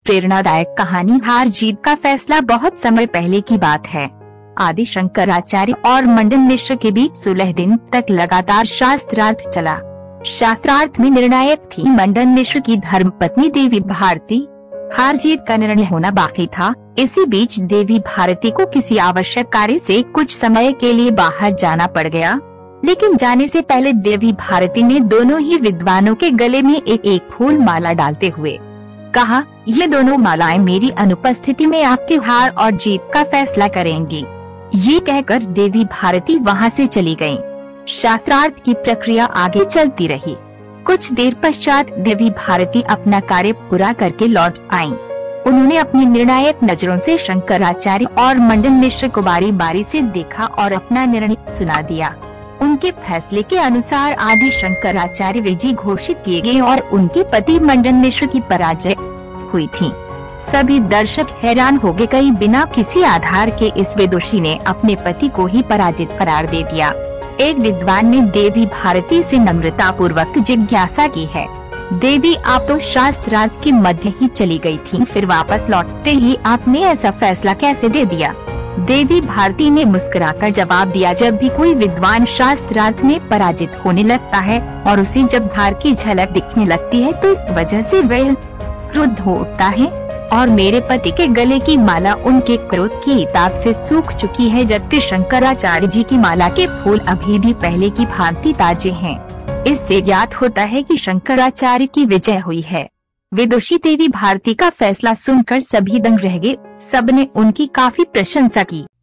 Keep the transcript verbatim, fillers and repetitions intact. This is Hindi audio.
प्रेरणादायक कहानी। हार जीत का फैसला। बहुत समय पहले की बात है। आदि शंकराचार्य और मंडन मिश्र के बीच सोलह दिन तक लगातार शास्त्रार्थ चला। शास्त्रार्थ में निर्णायक थी मंडन मिश्र की धर्मपत्नी देवी भारती। हार जीत का निर्णय होना बाकी था। इसी बीच देवी भारती को किसी आवश्यक कार्य से कुछ समय के लिए बाहर जाना पड़ गया, लेकिन जाने से पहले देवी भारती ने दोनों ही विद्वानों के गले में एक एक फूल माला डालते हुए कहा, ये दोनों मालाएं मेरी अनुपस्थिति में आपके हार और जीत का फैसला करेंगी। ये कहकर देवी भारती वहां से चली गयीं। शास्त्रार्थ की प्रक्रिया आगे चलती रही। कुछ देर पश्चात देवी भारती अपना कार्य पूरा करके लौट आईं। उन्होंने अपनी निर्णायक नजरों से शंकराचार्य और मंडन मिश्र को बारी बारी से देखा और अपना निर्णय सुना दिया। उनके फैसले के अनुसार आदि शंकराचार्य विजयी घोषित किए गए और उनके पति मंडन मिश्र की पराजय हुई थी। सभी दर्शक हैरान हो गए। कई बिना किसी आधार के इस विदुषी ने अपने पति को ही पराजित करार दे दिया। एक विद्वान ने देवी भारती से नम्रता पूर्वक जिज्ञासा की है, देवी आप तो शास्त्रार्थ के मध्य ही चली गई थी, फिर वापस लौटते ही आपने ऐसा फैसला कैसे दे दिया? देवी भारती ने मुस्कुराकर जवाब दिया, जब भी कोई विद्वान शास्त्रार्थ में पराजित होने लगता है और उसे जब हार की झलक दिखने लगती है तो इस वजह से वह क्रुद्ध हो उठता है और मेरे पति के गले की माला उनके क्रोध की ताप से सूख चुकी है, जबकि शंकराचार्य जी की माला के फूल अभी भी पहले की भांति ताजे हैं। इससे ज्ञात होता है कि शंकराचार्य की विजय हुई है। विदुषी देवी भारती का फैसला सुनकर सभी दंग रह गए। सबने उनकी काफी प्रशंसा की।